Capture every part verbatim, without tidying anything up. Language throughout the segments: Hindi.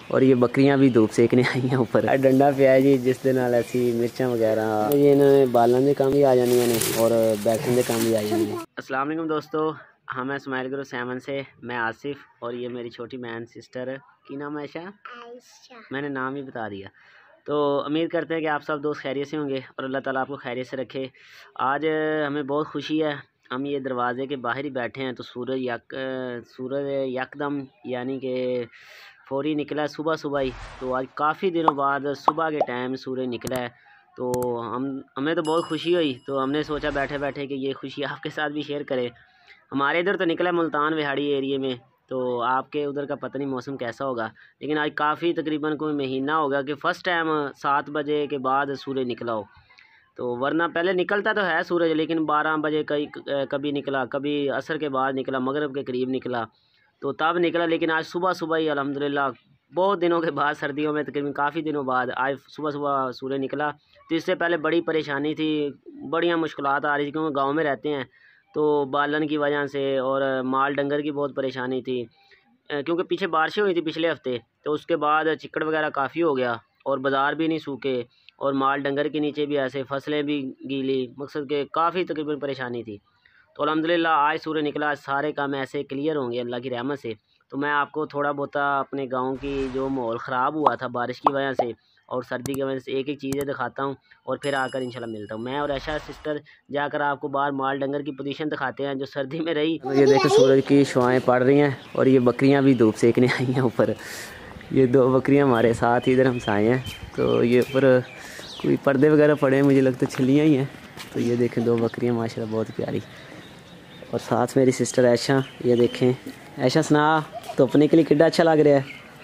और ये बकरियां भी धूप सेकने आई हैं ऊपर। डंडा पे है जी जिस दे नाल ऐसी मिर्चा वगैरह ये इन्होंने बालों के काम भी आ जानी ने और बैठने के काम भी आ जानी ने। अस्सलाम वालेकुम दोस्तों, हम हैं स्माइल ग्रो सैमन से, मैं आसिफ और ये मेरी छोटी बहन सिस्टर की नाम है आयशा, मैंने नाम ही बता दिया। तो उम्मीद करते हैं कि आप सब दोस्त खैरियत से होंगे और अल्लाह ताला आपको खैरियत से रखे। आज हमें बहुत खुशी है, हम ये दरवाज़े के बाहर ही बैठे हैं तो सूरज यक सूरज यकदम यानी कि फौरी निकला है सुबह सुबह ही। तो आज काफ़ी दिनों बाद सुबह के टाइम सूरज निकला है तो हम हमें तो बहुत खुशी हुई। तो हमने सोचा बैठे बैठे कि ये खुशी आपके साथ भी शेयर करें। हमारे इधर तो निकला मुल्तान विहाड़ी एरिए में, तो आपके उधर का पता नहीं मौसम कैसा होगा, लेकिन आज काफ़ी तकरीबन कोई महीना होगा कि फ़र्स्ट टाइम सात बजे के बाद सूरज निकला हो। तो वरना पहले निकलता तो है सूरज, लेकिन बारह बजे कई कभी निकला, कभी असर के बाद निकला, मगरिब के करीब निकला, तो तब निकला। लेकिन आज सुबह सुबह ही अल्हम्दुलिल्लाह बहुत दिनों के बाद, सर्दियों में तकरीबन काफ़ी दिनों बाद आज सुबह सुबह सूरज निकला। तो इससे पहले बड़ी परेशानी थी, बड़ियाँ मुश्किलात आ रही थी क्योंकि गाँव में रहते हैं तो बालन की वजह से और माल डंगर की बहुत परेशानी थी क्योंकि पीछे बारिशें हुई थी पिछले हफ्ते, तो उसके बाद चिकड़ वगैरह काफ़ी हो गया और बाज़ार भी नहीं सूखे और माल डंगर के नीचे भी ऐसे फसलें भी गीली, मकसद के काफ़ी तकरीबन परेशानी थी। तो अल्हम्दुलिल्लाह आज सूरज निकला, सारे काम ऐसे क्लियर होंगे अल्लाह की रहमत से। तो मैं आपको थोड़ा बहुत अपने गांव की जो माहौल ख़राब हुआ था बारिश की वजह से और सर्दी की वजह से एक एक चीज़ें दिखाता हूं और फिर आकर इंशाल्लाह मिलता हूं। मैं और आयशा सिस्टर जाकर आपको बाहर माल डंगर की पोजीशन दिखाते हैं जो सर्दी में रही। ये देखो सूरज की शुआएँ पड़ रही हैं और ये बकरियाँ भी धूप सेकने आई हैं ऊपर। ये दो बकरियाँ हमारे साथ इधर हम साए हैं, तो ये ऊपर कोई पर्दे वगैरह पड़े हैं, मुझे लगता है छलियाँ ही हैं। तो ये देखें दो बकरियाँ माशाल्लाह बहुत प्यारी, और साथ मेरी सिस्टर ऐशा। ये देखें ऐशा सुना धुप निकली किड्डा अच्छा लग रहा है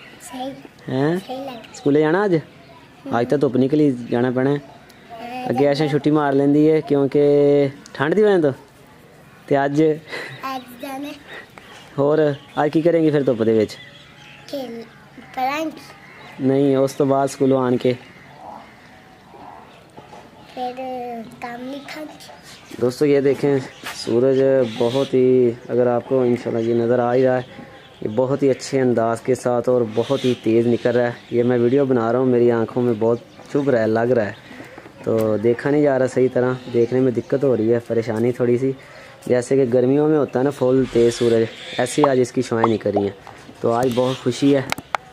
हैं? स्कूले जाना आज? आज तो धुप निकली जाना पैना है। अगे ऐशा छुट्टी मार लेंदी है क्योंकि ठंड की वजह तो अज होर अज की करेंगी फिर धुप दे विच? नहीं, उस तो बाद स्कूलों आन के दोस्तों ये देखें सूरज बहुत ही, अगर आपको इंशाल्लाह ये नज़र आ ही रहा है, ये बहुत ही अच्छे अंदाज के साथ और बहुत ही तेज़ निकल रहा है। ये मैं वीडियो बना रहा हूँ, मेरी आंखों में बहुत चुभ रहा है, लग रहा है, तो देखा नहीं जा रहा सही तरह, देखने में दिक्कत हो रही है, परेशानी थोड़ी सी। जैसे कि गर्मियों में होता है ना फुल तेज़ सूरज, ऐसे आज इसकी शुआएँ निकल रही हैं। तो आज बहुत खुशी है।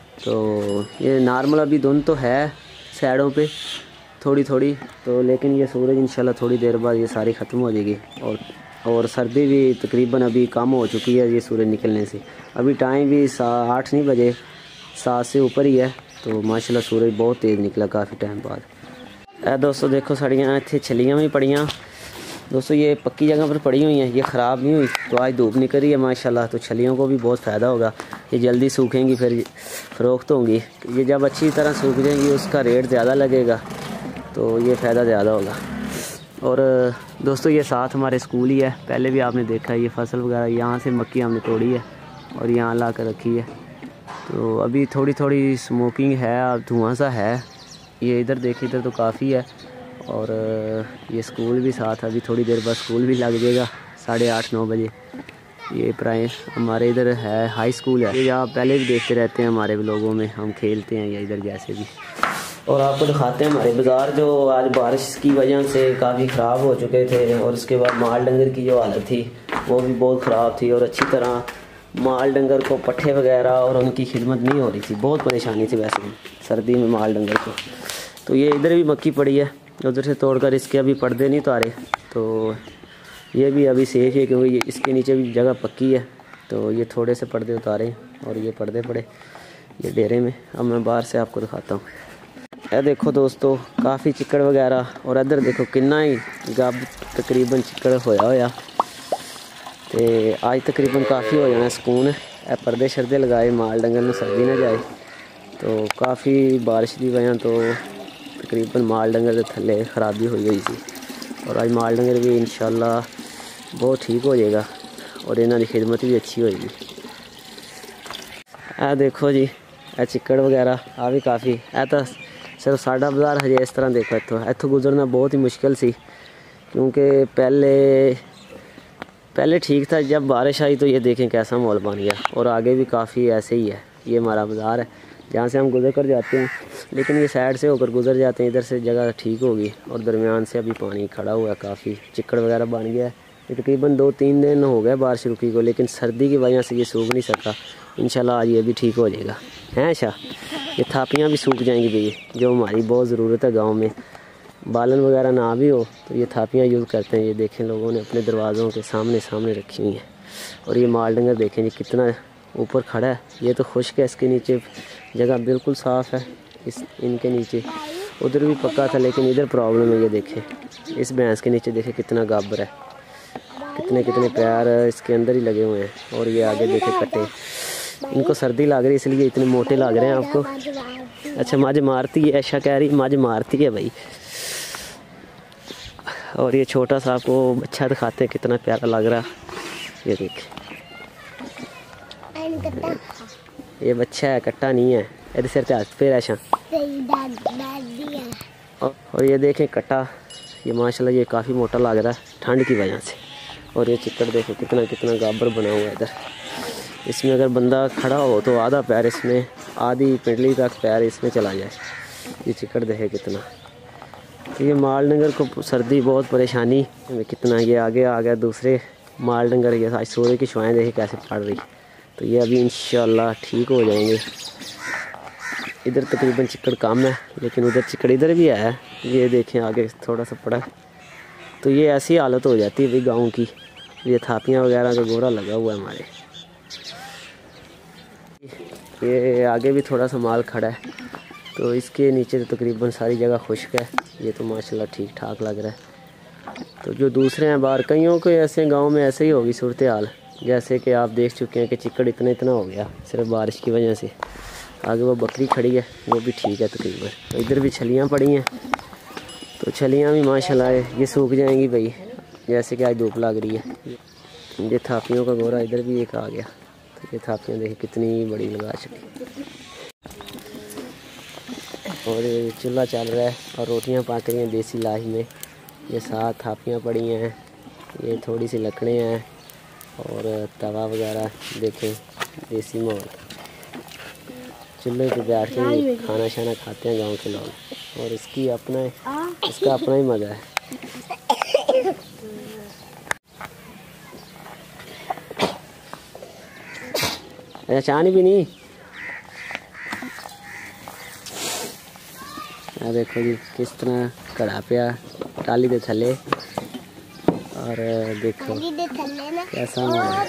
तो ये नॉर्मल अभी धुंध तो है साइडों पे थोड़ी थोड़ी, तो लेकिन ये सूरज इंशाल्लाह थोड़ी देर बाद ये सारी ख़त्म हो जाएगी और और सर्दी भी तकरीबन अभी कम हो चुकी है ये सूरज निकलने से। अभी टाइम भी सा आठ नहीं बजे, सात से ऊपर ही है। तो माशाल्लाह सूरज बहुत तेज़ निकला काफ़ी टाइम बाद। ए दोस्तों देखो साड़ियाँ इतने छलियाँ भी पड़ियाँ दोस्तों, ये पक्की जगह पर पड़ी हुई हैं, ये ख़राब नहीं हुई। तो आज धूप निकल रही है माशाल्लाह, तो छलियों को भी बहुत फ़ायदा होगा, ये जल्दी सूखेंगी फिर फ़रोख्त होंगी। ये जब अच्छी तरह सूख जाएंगी उसका रेट ज़्यादा लगेगा, तो ये फ़ायदा ज़्यादा होगा। और दोस्तों ये साथ हमारे स्कूल ही है, पहले भी आपने देखा है ये फसल वगैरह यहाँ से मक्की हमने तोड़ी है और यहाँ ला कर रखी है। तो अभी थोड़ी थोड़ी स्मोकिंग है, अब धुआं सा है। ये इधर देखिए इधर तो काफ़ी है। और ये स्कूल भी साथ, अभी थोड़ी देर बाद स्कूल भी लग जाएगा साढ़े आठ नौ बजे। ये प्राइम हमारे इधर है हाई स्कूल है, ये आप पहले भी देखते रहते हैं हमारे लोगों में, हम खेलते हैं या इधर जैसे भी। और आपको दिखाते हैं हमारे बाज़ार जो आज बारिश की वजह से काफ़ी ख़राब हो चुके थे, और उसके बाद माल डंगर की जो हालत थी वो भी बहुत ख़राब थी, और अच्छी तरह माल डंगर को पट्ठे वगैरह और उनकी खिदमत नहीं हो रही थी, बहुत परेशानी थी वैसे सर्दी में माल डंगर को। तो ये इधर भी मक्की पड़ी है, उधर से तोड़कर इसके अभी पर्दे नहीं उतारे, तो ये भी अभी सेफ है क्योंकि ये इसके नीचे भी जगह पक्की है। तो ये थोड़े से पर्दे उतारे और ये पर्दे पड़े ये डेरे में। अब मैं बाहर से आपको दिखाता हूँ। ये देखो दोस्तों काफ़ी चिकड़ वगैरह, और इधर देखो कितना ही गब तकरीबन चिकड़ होया होया। ते आज तकरीबन काफ़ी हो जाना सुकून है, पर्दे शर्दे लगाए माल डंगर में सर्दी ना जाए। तो काफ़ी बारिश की वजह तो तकरीबन माल डंगर के थले खराबी हुई हुई थी, और आज माल डंगर भी इंशाल्लाह बहुत ठीक हो जाएगा और इन्हों की खिदमत भी अच्छी होएगी। ए देखो जी ए चिकड़ वगैरह आ भी काफ़ी है, तो सिर्फ साडा बाज़ार हजे इस तरह देखो इतों इतों गुजरना बहुत ही मुश्किल सी, क्योंकि पहले पहले ठीक था, जब बारिश आई तो ये देखें कैसा माहौल बन गया। और आगे भी काफ़ी ऐसे ही है, ये हमारा बाज़ार है जहाँ से हम गुजर कर जाते हैं, लेकिन ये साइड से होकर गुजर जाते हैं, इधर से जगह ठीक होगी। और दरमियान से अभी पानी खड़ा हुआ है, काफ़ी चिकड़ वगैरह बन गया है। ये तकरीबन दो तीन दिन हो गए बारिश रुकी को, लेकिन सर्दी की वजह से ये सूख नहीं सका। इंशाल्लाह आज ये भी ठीक हो जाएगा, हैं अच्छा। ये थापियाँ भी सूख जाएंगी भाई, जो हमारी बहुत ज़रूरत है गाँव में। बालन वगैरह ना भी हो तो ये थापियाँ यूज़ करते हैं। ये देखें लोगों ने अपने दरवाज़ों के सामने सामने रखी हुई हैं। और ये माल डंगर देखें जी कितना ऊपर खड़ा है। ये तो खुश्क है, इसके नीचे जगह बिल्कुल साफ़ है। इस इनके नीचे उधर भी पक्का था, लेकिन इधर प्रॉब्लम है। ये देखें इस भैंस के नीचे देखें कितना गाबर है, कितने कितने पैर इसके अंदर ही लगे हुए हैं। और ये आगे देखें कट्टे, इनको सर्दी लग रही है इसलिए इतने मोटे लग रहे हैं आपको। अच्छा मझ मारती है, ऐसा कह रही मझ मारती है भाई। और ये छोटा सा आपको बच्चा दिखाते हैं कितना प्यारा लग रहा है। ये देखें ये बच्चा है, कट्टा नहीं है। ये सिर पे हाथ पैर ऐसा। और ये देखें कट्टा, ये माशाल्लाह ये काफ़ी मोटा लग रहा है ठंड की वजह से। और ये चिकड़ देखें कितना कितना गाबर बना हुआ है इधर। इसमें अगर बंदा खड़ा हो तो आधा पैर इसमें, आधी पिंडली तक पैर इसमें चला जाए। ये चिकड़ देखे कितना। तो ये माल डंगर को सर्दी बहुत परेशानी कितना। ये आगे आ गया दूसरे माल डंगर, ये आज सूर्य की शुआएं देखे कैसे पड़ रही। तो ये अभी इंशाल्लाह ठीक हो जाएंगे। इधर तकरीबन चिकड़ कम है, लेकिन उधर चिकड़ इधर भी है। ये देखें आगे थोड़ा सा पड़ा। तो ये ऐसी हालत हो जाती है भाई गाँव की। ये थापियाँ वगैरह का गोरा लगा हुआ है हमारे। ये आगे भी थोड़ा सा माल खड़ा है, तो इसके नीचे तो तकरीबन सारी जगह खुश्क है। ये तो माशाल्लाह ठीक ठाक लग रहा है। तो जो दूसरे हैं बाहर, कईयों को ऐसे गांव में ऐसे ही होगी सूरत हाल, जैसे कि आप देख चुके हैं कि चिकड़ इतना इतना हो गया सिर्फ बारिश की वजह से। आगे वो बकरी खड़ी है, वो भी ठीक है तकरीबन। तो इधर भी छलियाँ पड़ी हैं, तो छलियाँ भी माशाल्लाह ये सूख जाएंगी भाई, जैसे कि आज धूप लग रही है। ये थापियों का गोरा इधर भी एक आ गया। तो ये थापियाँ देखिए कितनी बड़ी लगा चुकी। और चूल्हा चल रहा है और रोटियां पक रही हैं देसी लाही में। ये सात थापियाँ पड़ी हैं, ये थोड़ी सी लकड़ें हैं और तवा वगैरह देखें देसी माहौल। चूल्हे पे बैठ के खाना शाना खाते हैं गांव के लोग, और इसकी अपना इसका अपना ही मज़ा है। अच्छा चाह नहीं भी नहीं। देखो जी किस तरह कड़ा पिया टाली दे थले। और देखो कैसा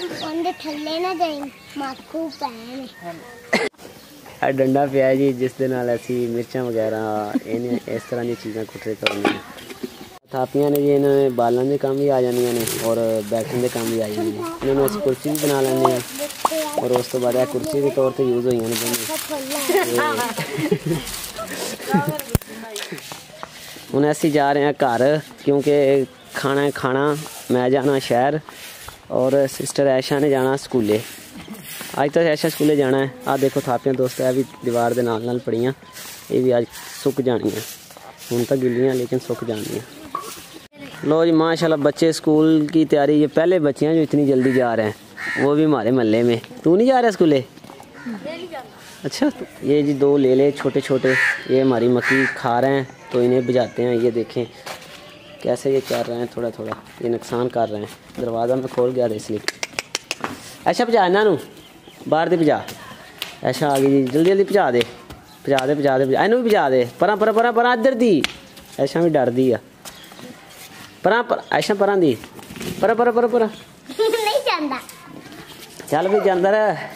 डंडा पिया जी, जिस दिन ऐसी मिर्चा वगैरह इन इस तरह की चीज़ें कुटरे करनी। थापियाँ ने जी इन्होंने बालन के काम भी आ जानिया ने और बैठने के काम भी आ जाने। इन्होंने अस कुर्सी भी बना लेंगे हैं, और उस तो बाद कुर्सी के तौर पर यूज़ हुई हूँ। असी जा रहे हैं घर, क्योंकि खाना खाना मैं जाना शहर और सिस्टर ऐशा ने जाना स्कूले। अज तो ऐशा स्कूले जाना है। आ देखो थापियाँ दोस्त है भी दीवार के नाल नाल पड़ियाँ, ये भी अज सुक जानियाँ। हुण तो गिलियाँ लेकिन सुक जानियाँ। लो जी माशाल्लाह बच्चे स्कूल की तैयारी। ये पहले बच्चियाँ जो इतनी जल्दी जा रहे हैं वो भी हमारे महल्ले में। तू नहीं जा रहा स्कूले? अच्छा ये जी दो ले ले छोटे छोटे, ये हमारी मक्की खा रहे हैं तो इन्हें बुझाते हैं। ये देखें कैसे ये कर रहे हैं, थोड़ा थोड़ा ये नुकसान कर रहे हैं। दरवाज़ा में खोल गया था इसलिए। ऐसा भजा इन्हों नू बाहर दे भजा। ऐसा आ गई जी, जल्दी जल्दी भजा दे भजा दे भजा दे भजा इनू भी भजा दे। परा परा परा परा इधर दी। ऐसा भी डरदी आ। परा पर ऐसा परा दी परा परा परा परा नहीं जांदा। चल भी जांदा रह।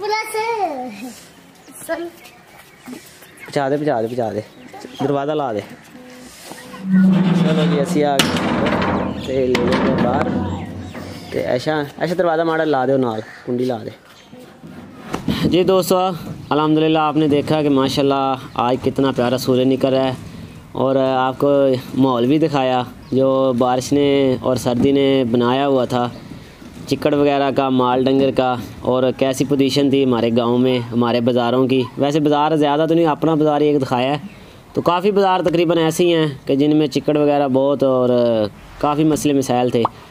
भजा दे भजा दे भजा दे, दरवाज़ा ला दे। चलो जी असी आ गए ले लेंगे बाहर। तो ऐसा ऐसा दरवाज़ा माड़ा ला दो, नाल कुंडी ला दे जी। दोस्तों अल्हम्दुलिल्लाह आपने देखा कि माशाल्लाह आज कितना प्यारा सूर्य निकल रहा है, और आपको माहौल भी दिखाया जो बारिश ने और सर्दी ने बनाया हुआ था, चिकड़ वगैरह का, माल डंगर का, और कैसी पोजीशन थी हमारे गांव में हमारे बाज़ारों की। वैसे बाज़ार ज़्यादा तो नहीं, अपना बाज़ार एक दिखाया है। तो काफ़ी बाज़ार तकरीबन ऐसे ही हैं कि जिनमें चिकड़ वगैरह बहुत और काफ़ी मसले मसाइल थे।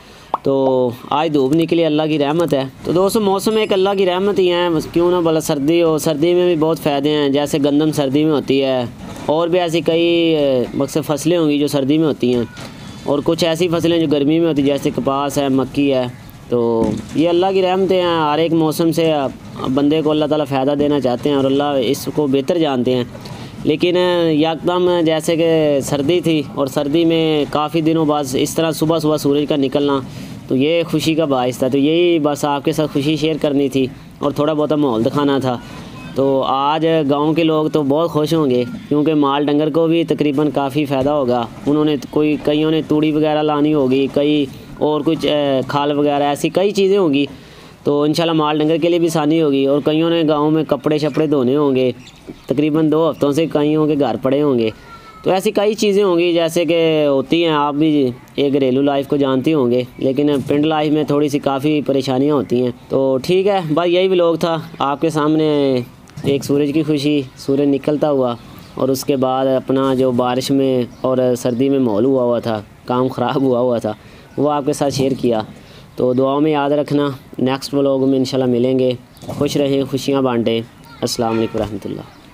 तो आज धूप निकली, अल्लाह की रहमत है। तो दोस्तों मौसम एक अल्लाह की रहमत ही है, क्यों ना भला सर्दी हो। सर्दी में भी बहुत फ़ायदे हैं, जैसे गंदम सर्दी में होती है, और भी ऐसी कई मकसद फसलें होंगी जो सर्दी में होती हैं, और कुछ ऐसी फसलें जो गर्मी में होती हैं, जैसे कपास है, मक्की है। तो ये अल्लाह की रहमतें हैं, हर एक मौसम से बंदे को अल्लाह ताला फ़ायदा देना चाहते हैं और अल्लाह इसको बेहतर जानते हैं। लेकिन यकदम जैसे कि सर्दी थी, और सर्दी में काफ़ी दिनों बाद इस तरह सुबह सुबह सूरज का निकलना, तो ये खुशी का बाइस था। तो यही बस आपके साथ खुशी शेयर करनी थी और थोड़ा बहुत माहौल दिखाना था। तो आज गांव के लोग तो बहुत खुश होंगे, क्योंकि माल डंगर को भी तकरीबन काफ़ी फ़ायदा होगा। उन्होंने कोई कईयों ने तूड़ी वगैरह लानी होगी, कई और कुछ खाल वगैरह ऐसी कई चीज़ें होंगी, तो इंशाल्लाह माल डंगर के लिए भी आसानी होगी। और कईयों ने गांव में कपड़े शपड़े धोने होंगे, तकरीबन दो हफ्तों से कईयों के घर पड़े होंगे। तो ऐसी कई चीज़ें होंगी जैसे कि होती हैं, आप भी एक घरेलू लाइफ को जानते होंगे, लेकिन पिंड लाइफ में थोड़ी सी काफ़ी परेशानियां होती हैं। तो ठीक है बस यही व्लॉग था आपके सामने, एक सूरज की खुशी, सूरज निकलता हुआ, और उसके बाद अपना जो बारिश में और सर्दी में माहौल हुआ हुआ था, काम ख़राब हुआ हुआ था, वो आपके साथ शेयर किया। तो दुआओं में याद रखना, नेक्स्ट व्लॉग में इंशाल्लाह मिलेंगे। खुश रहें, खुशियाँ बांटें। अस्सलाम वालेकुम रहमतुल्लाह।